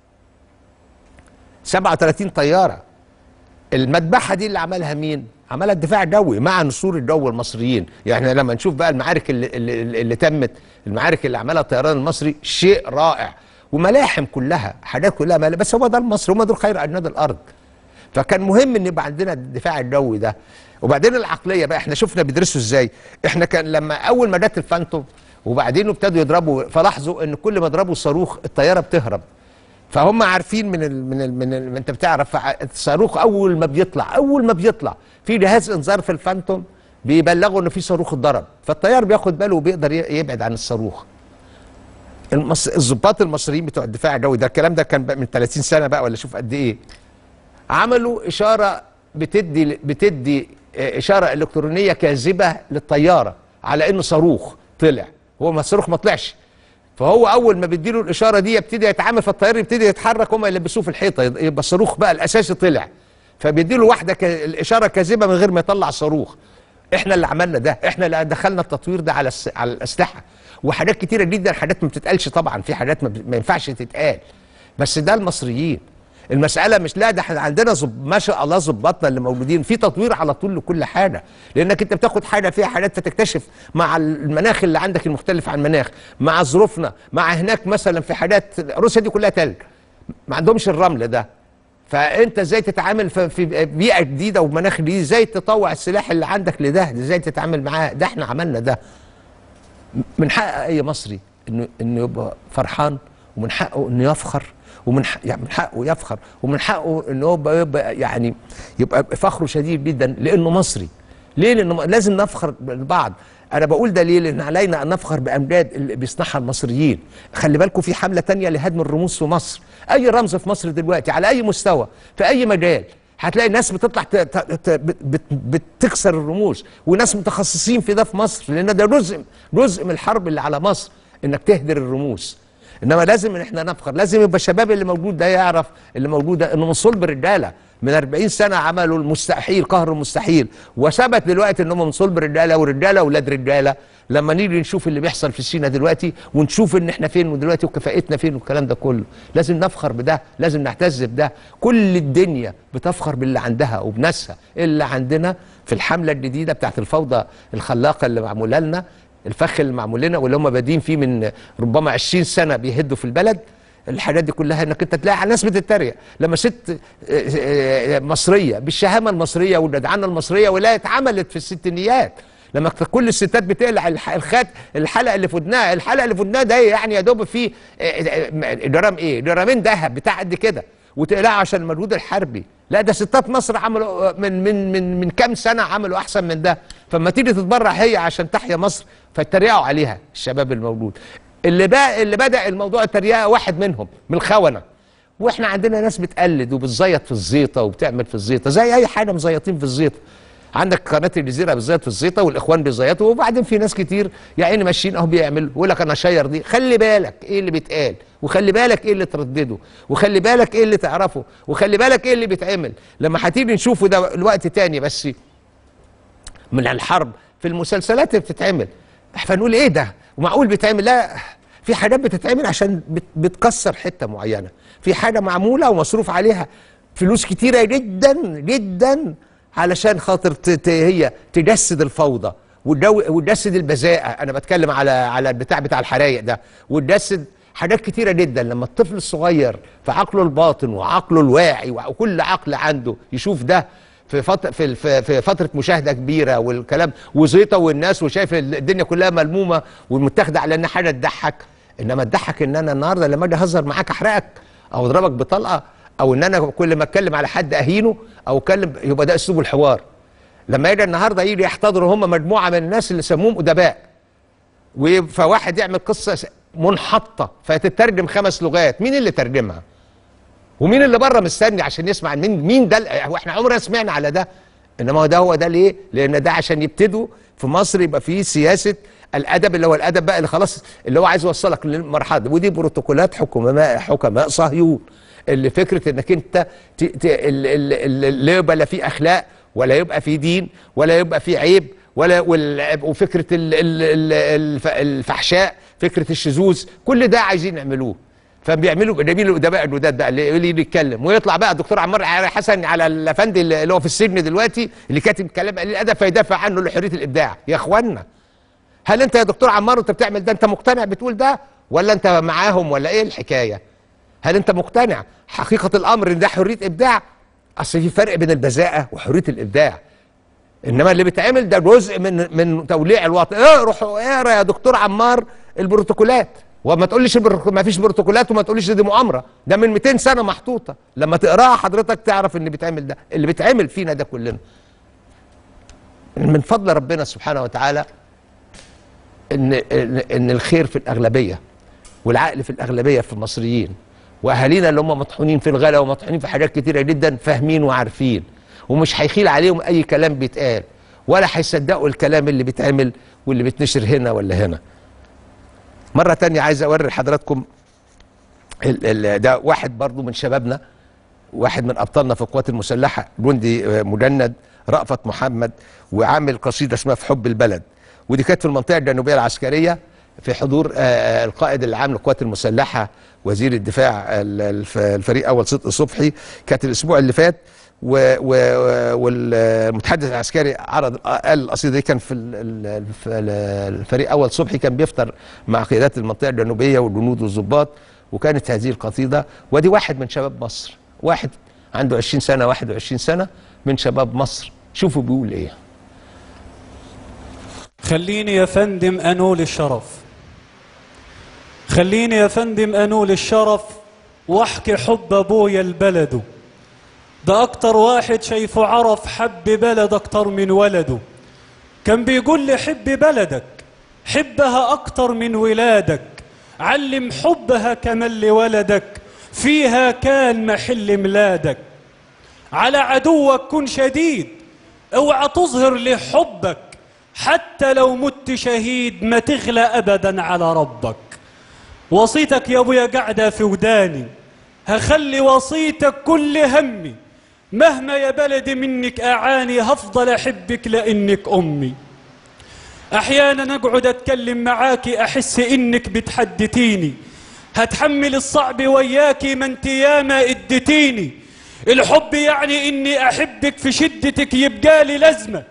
37 طياره. المذبحه دي اللي عملها مين؟ عملها الدفاع الجوي مع نسور الجو المصريين. يعني لما نشوف بقى المعارك اللي تمت، المعارك اللي عملها الطيران المصري شيء رائع، وملاحم كلها، حاجات كلها بس هو ده المصري، هم دول خير اجناد الارض. فكان مهم ان يبقى عندنا الدفاع الجوي ده. وبعدين العقليه بقى احنا شفنا بيدرسوا ازاي. احنا كان لما اول ما جت الفانتوم وبعدين ابتدوا يضربوا، فلاحظوا ان كل ما ضربوا صاروخ الطياره بتهرب. فهم عارفين انت بتعرف الصاروخ اول ما بيطلع في جهاز انذار في الفانتوم بيبلغوا ان في صاروخ اتضرب، فالطيار بياخد باله وبيقدر يبعد عن الصاروخ. الضباط المصريين بتوع الدفاع الجوي ده، الكلام ده كان بقى من 30 سنه بقى ولا شوف قد ايه، عملوا اشاره بتدي اشاره الكترونيه كاذبه للطياره على انه صاروخ طلع، هو ما الصاروخ ما طلعش. فهو اول ما بيديله الاشاره دي يبتدي يتعامل، فالطيار يبتدي يتحرك، هم يلبسوه في الحيطه، يبقى الصاروخ بقى الاساسي طلع، فبيديله واحده الاشاره كاذبه من غير ما يطلع صاروخ. احنا اللي عملنا ده، احنا اللي دخلنا التطوير ده على الاسلحه، وحاجات كتيره جدا، حاجات ما بتتقالش طبعا، في حاجات ما ينفعش تتقال، بس ده المصريين. المساله مش لا، ده احنا عندنا ما شاء الله ظباطنا اللي موجودين في تطوير على طول لكل حاجه، لانك انت بتاخد حاجه فيها حاجات فتكتشف مع المناخ اللي عندك المختلف عن المناخ، مع ظروفنا، مع هناك مثلا في حاجات روسيا دي كلها تلج، ما عندهمش الرمل ده، فانت ازاي تتعامل في بيئه جديده ومناخ جديد، ازاي تطوع السلاح اللي عندك لده، ازاي تتعامل معاه، ده احنا عملنا ده. من حق اي مصري انه يبقى فرحان، ومن حقه انه يفخر، ومن حقه يفخر، ومن حقه انه يبقى يعني يبقى فخره شديد جدا لانه مصري. ليه؟ لانه لازم نفخر بالبعض. انا بقول ده ليه؟ لان علينا ان نفخر بامجاد اللي بيصنعها المصريين. خلي بالكم في حمله تانية لهدم الرموز في مصر. اي رمز في مصر دلوقتي على اي مستوى في اي مجال هتلاقي ناس بتطلع بتكسر الرموز، وناس متخصصين في ده في مصر، لان ده جزء من الحرب اللي على مصر، انك تهدر الرموز. انما لازم ان احنا نفخر، لازم يبقى الشباب اللي موجود ده يعرف، اللي موجود ده انه من صلب الرجاله، من 40 سنه عملوا المستحيل، قهر المستحيل، وثبت دلوقتي انهم من صلب الرجاله، ورجاله اولاد رجاله. لما نيجي نشوف اللي بيحصل في سينا دلوقتي، ونشوف ان احنا فين ودلوقتي وكفاءتنا فين والكلام ده كله، لازم نفخر بده، لازم نعتز بده. كل الدنيا بتفخر باللي عندها وبناسها، اللي عندنا في الحمله الجديده بتاعت الفوضى الخلاقه اللي معموله لنا، الفخ اللي معمول لنا واللي هم بادين فيه من ربما 20 سنه بيهدوا في البلد. الحاجات دي كلها انك انت تلاقي ناس بتتريق لما ست مصريه بالشهامه المصريه والجدعنه المصريه ولا اتعملت في الستينيات، لما كل الستات بتقلع الحلقه اللي في ودنها، الحلقه اللي في ودنها ده يعني يا دوب فيه جرام ايه؟ جرامين ذهب بتاع قد كده وتقلعها عشان المجهود الحربي. لا ده ستات مصر عملوا من كام سنه عملوا احسن من ده. فما تيجي تتبرع هي عشان تحيا مصر فاتريقوا عليها الشباب الموجود. اللي بدأ الموضوع التريقه واحد منهم من الخونه. واحنا عندنا ناس بتقلد وبتزيط في الزيطه وبتعمل في الزيطه زي اي حاجه مزيطين في الزيطه. عندك قناه الجزيره بتزيط في الزيطه والاخوان بيزيطوا، وبعدين في ناس كتير يا عيني ماشيين اهو بيعملوا يقول لك انا شير دي. خلي بالك ايه اللي بيتقال، وخلي بالك ايه اللي تردده، وخلي بالك ايه اللي تعرفه، وخلي بالك ايه اللي بيتعمل. لما هتيجي نشوفه ده الوقت تاني بس من الحرب في المسلسلات اللي بتتعمل فنقول ايه ده ومعقول بيتعمل؟ لا، في حاجات بتتعمل عشان بتكسر حته معينه، في حاجه معموله ومصروف عليها فلوس كتيره جدا جدا علشان خاطر هي تجسد الفوضى وتجسد البذاءه. انا بتكلم على البتاع بتاع الحرايق ده، وتجسد حاجات كتيره جدا. لما الطفل الصغير في عقله الباطن وعقله الواعي وكل عقل عنده يشوف ده في فتره مشاهده كبيره والكلام وزيطه والناس وشايف الدنيا كلها ملمومه ومتاخده على انها حاجه تضحك. انما تضحك ان انا النهارده لما اجي اهزر معاك احرقك او اضربك بطلقه، او ان انا كل ما اتكلم على حد اهينه او اتكلم، يبقى ده اسلوب الحوار. لما يجي النهارده يجي يحتضروا هم مجموعه من الناس اللي سموهم ادباء، فواحد يعمل قصه منحطه فتترجم 5 لغات، مين اللي ترجمها؟ ومين اللي بره مستني عشان يسمع مين ده؟ واحنا عمرنا سمعنا على ده. انما هو ده ليه؟ لان ده عشان يبتدوا في مصر يبقى فيه سياسه الادب اللي هو الادب بقى اللي خلاص اللي هو عايز يوصلك للمرحله دي. ودي بروتوكولات حكماء صهيون اللي فكره انك انت لا يبقى لا في اخلاق ولا يبقى في دين ولا يبقى في عيب وفكره الفحشاء، فكره الشذوذ، كل ده عايزين يعملوه. فبيعملوا جايبين الادباء الجداد بقى اللي يتكلم ويطلع بقى الدكتور عمار حسن على الافندي اللي هو في السجن دلوقتي اللي كاتب كلام قليل الادب فيدافع عنه لحريه الابداع. يا اخوانا، هل انت يا دكتور عمار وانت بتعمل ده انت مقتنع بتقول ده ولا انت معاهم ولا ايه الحكايه؟ هل انت مقتنع حقيقه الامر ان ده حريه ابداع؟ اصل في فرق بين البذاءه وحريه الابداع. انما اللي بيتعمل ده جزء من توليع الوطن. روح اقرا يا دكتور عمار البروتوكولات، وما تقوليش ما فيش بروتوكولات وما تقوليش دي مؤامره، ده من 200 سنه محطوطه. لما تقراها حضرتك تعرف ان بيتعمل ده اللي بيتعمل فينا ده كلنا. من فضل ربنا سبحانه وتعالى ان الخير في الاغلبيه والعقل في الاغلبيه في المصريين، واهالينا اللي هم مطحونين في الغلا ومطحونين في حاجات كتيره جدا فاهمين وعارفين، ومش هيخيل عليهم اي كلام بيتقال ولا هيصدقوا الكلام اللي بيتعمل واللي بيتنشر هنا ولا هنا. مرة تانية عايز اوري لحضراتكم ده واحد برضو من شبابنا، واحد من ابطالنا في القوات المسلحة، جندي مجند رأفت محمد، وعامل قصيدة اسمها في حب البلد، ودي كانت في المنطقة الجنوبية العسكرية في حضور القائد العام للقوات المسلحة وزير الدفاع الفريق اول صدق صبحي. كانت الاسبوع اللي فات والمتحدث العسكري عرض قال القصيده دي. كان في الفريق اول صبحي كان بيفطر مع قيادات المنطقه الجنوبيه والجنود والضباط، وكانت هذه القصيده. ودي واحد من شباب مصر، واحد عنده 20 سنه 21 سنه من شباب مصر. شوفوا بيقول ايه. خليني يا فندم انول الشرف، خليني يا فندم انول الشرف واحكي حب ابويا لبلده. ده اكتر واحد شايفه عرف حب بلد اكتر من ولده. كان بيقول لي حب بلدك، حبها اكتر من ولادك، علم حبها كمان لولدك، فيها كان محل ميلادك. على عدوك كن شديد، اوعى تظهر لحبك، حتى لو مت شهيد ما تغلى ابدا على ربك. وصيتك يا ابويا قاعده في وداني، هخلي وصيتك كل همي، مهما يا بلدي منك اعاني هفضل احبك لانك امي. احيانا اقعد اتكلم معاكي احس انك بتحدتيني، هتحمل الصعب وياكي ما انت ياما اديتيني. الحب يعني اني احبك في شدتك يبقى لي لازمه،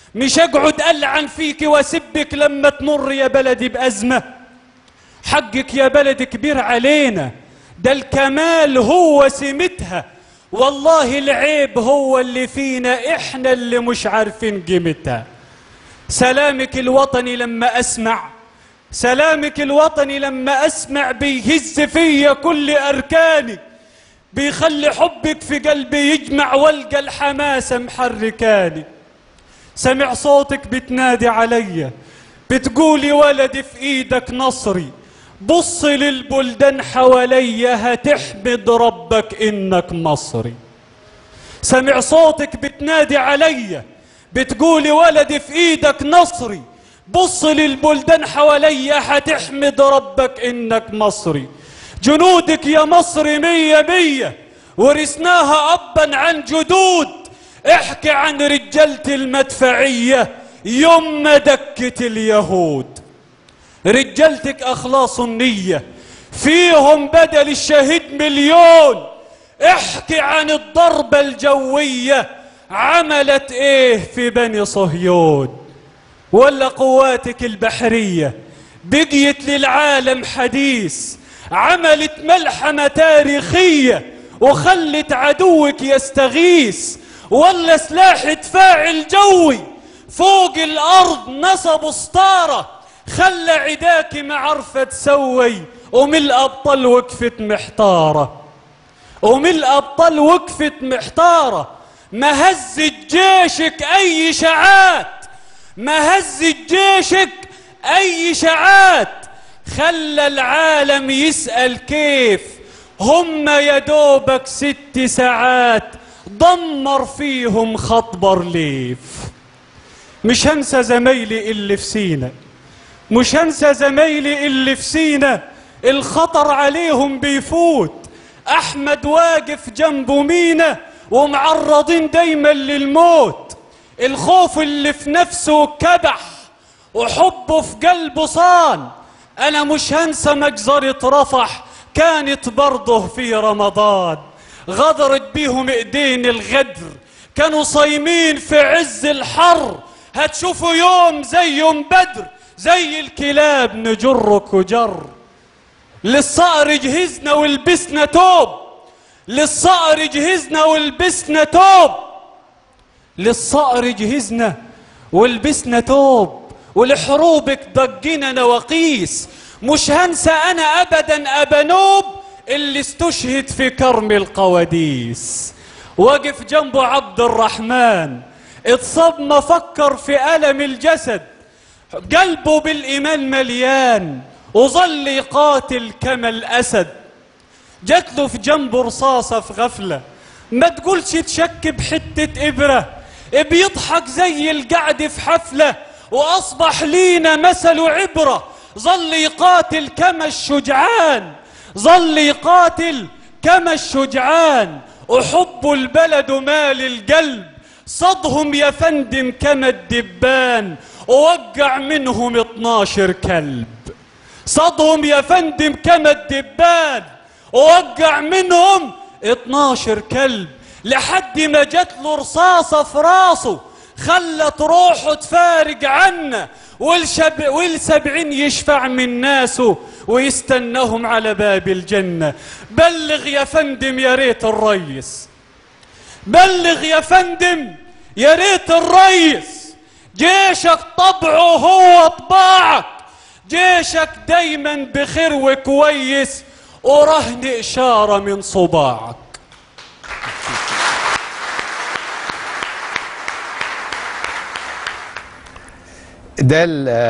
مش اقعد ألعن فيك واسبك لما تمر يا بلدي بأزمة. حقك يا بلدي كبير علينا، ده الكمال هو سمتها، والله العيب هو اللي فينا، احنا اللي مش عارفين قيمتها. سلامك الوطني لما اسمع، سلامك الوطني لما اسمع بيهز فيا كل اركاني، بيخلي حبك في قلبي يجمع والقى الحماسة محركاني. سمع صوتك بتنادي عليا بتقولي ولدي في ايدك نصري، بص للبلدان حواليا هتحمد ربك انك مصري. سمع صوتك بتنادي عليا بتقولي ولدي في ايدك نصري، بص للبلدان حواليا هتحمد ربك انك مصري. جنودك يا مصري مية مية ورثناها ابا عن جدود، احكي عن رجالة المدفعية يوم ما دكت اليهود. رجالتك اخلاص النية فيهم بدل الشهيد مليون، احكي عن الضربة الجوية عملت ايه في بني صهيون. ولا قواتك البحرية بقيت للعالم حديث، عملت ملحمة تاريخية وخلت عدوك يستغيث. ولا سلاح دفاع الجوي فوق الارض نصب سطارة، خلى عداك ما عرفة تسوي، ومن الابطال وقفت محتارة، ومن الابطال وقفت محتارة. ما هزت جيشك اي شعات، ما هزت جيشك اي شعات، خلى العالم يسأل كيف هم يا دوبك 6 ساعات دمر فيهم خط بارليف. مش هنسى زمايلي اللي في سينا، مش هنسى زمايلي اللي في سينا، الخطر عليهم بيفوت. احمد واقف جنبه مينا ومعرضين دايما للموت. الخوف اللي في نفسه كبح وحبه في قلبه صان. انا مش هنسى مجزرة رفح كانت برضه في رمضان، غدرت بيهم ايدين الغدر، كانوا صايمين في عز الحر. هتشوفوا يوم زي يوم بدر، زي الكلاب نجرك وجر. للصقر جهزنا ولبسنا توب، للصقر جهزنا ولبسنا توب، للصقر جهزنا ولبسنا توب، ولحروبك ضجنا نواقيس. مش هنسى انا ابدا ابا نوب اللي استشهد في كرم القواديس. وقف جنبه عبد الرحمن اتصاب ما فكر في ألم الجسد، قلبه بالإيمان مليان وظل يقاتل كما الأسد. جات له في جنبه رصاصة في غفلة، ما تقولش تشك بحتة إبرة، بيضحك زي القعد في حفلة وأصبح لينا مثل عبرة. ظل يقاتل كما الشجعان، ظل يقاتل كما الشجعان، وحب البلد مال القلب، صدهم يا فندم كما الدبان، ووقع منهم 12 كلب. صدهم يا فندم كما الدبان، ووقع منهم 12 كلب، لحد ما جات له رصاصة في راسه خلت روحه تفارق عنا، والسبعين يشفع من ناسه ويستنهم على باب الجنة. بلغ يا فندم يا ريت الريس، بلغ يا فندم يا ريت الريس، جيشك طبعه هو طباعك، جيشك دايما بخير وكويس، ورهن إشارة من صباعك. ده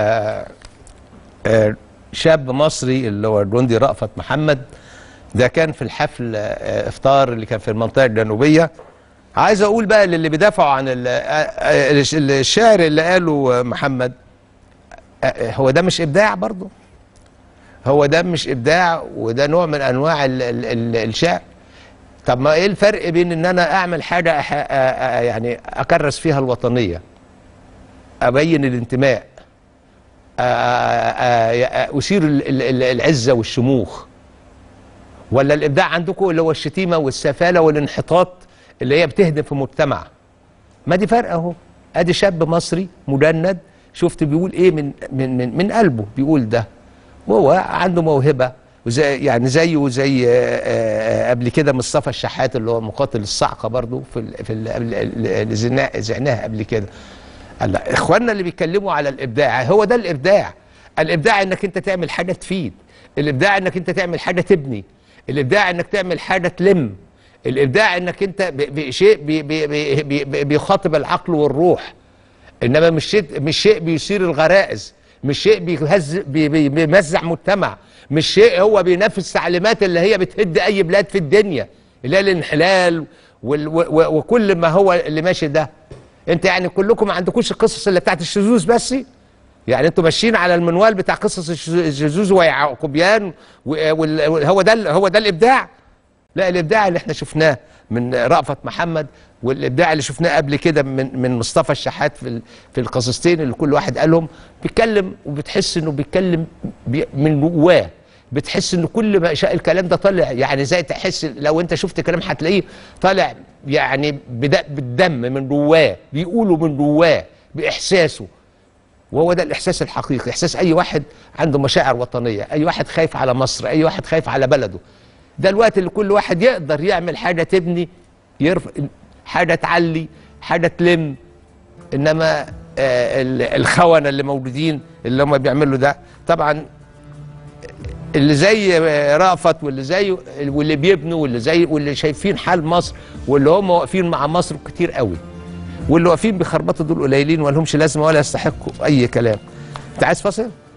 شاب مصري اللي هو الجندي رأفت محمد، ده كان في الحفل افطار اللي كان في المنطقة الجنوبية. عايز اقول بقى للي بيدافعوا عن الشعر اللي قاله محمد، هو ده مش ابداع برضه؟ هو ده مش ابداع وده نوع من انواع الشعر؟ طب ما ايه الفرق بين ان انا اعمل حاجة يعني اكرس فيها الوطنية، ابين الانتماء، أشير العزة والشموخ، ولا الإبداع عندكم اللي هو الشتيمة والسفالة والانحطاط اللي هي بتهدم في مجتمع؟ ما دي فرق اهو. ادي شاب مصري مجند، شفت بيقول ايه من قلبه، بيقول ده وهو عنده موهبه، وزي يعني زيه زي قبل كده مصطفى الشحات اللي هو مقاتل الصعقه برضه اللي زعناها قبل كده. اخواننا اللي بيتكلموا على الابداع، هو ده الابداع. الابداع انك انت تعمل حاجه تفيد، الابداع انك انت تعمل حاجه تبني، الابداع انك تعمل حاجه تلم، الابداع انك انت بشيء بيخاطب العقل والروح، انما مش شيء بيثير الغرائز، مش شيء بيمزع مجتمع، مش شيء هو بينفذ تعليمات اللي هي بتهد اي بلاد في الدنيا، اللي هي الانحلال وكل ما هو اللي ماشي ده. انت يعني كلكم ما عندكوش القصص اللي بتاعت الشذوذ بس؟ يعني انتوا ماشيين على المنوال بتاع قصص الشذوذ ويعقوبيان، هو ده الابداع؟ لا، الابداع اللي احنا شفناه من رأفت محمد، والابداع اللي شفناه قبل كده من مصطفى الشحات في القصصتين اللي كل واحد قالهم، بيتكلم وبتحس انه بيتكلم من جواه، بتحس انه كل ما شاء الكلام ده طالع، يعني زي تحس لو انت شفت كلام هتلاقيه طالع يعني بالدم من جواه، بيقوله من جواه باحساسه. وهو ده الاحساس الحقيقي، احساس اي واحد عنده مشاعر وطنيه، اي واحد خايف على مصر، اي واحد خايف على بلده. ده الوقت اللي كل واحد يقدر يعمل حاجه تبني، حاجه تعلي، حاجه تلم. انما الخونه اللي موجودين اللي هم بيعملوا ده، طبعا اللي زي رأفت واللي زيه واللي بيبنوا واللي شايفين حال مصر واللي هم واقفين مع مصر كتير قوي، واللي واقفين بيخربطوا دول قليلين وما لهمش لازمه ولا يستحقوا اي كلام. انت عايز فاصل؟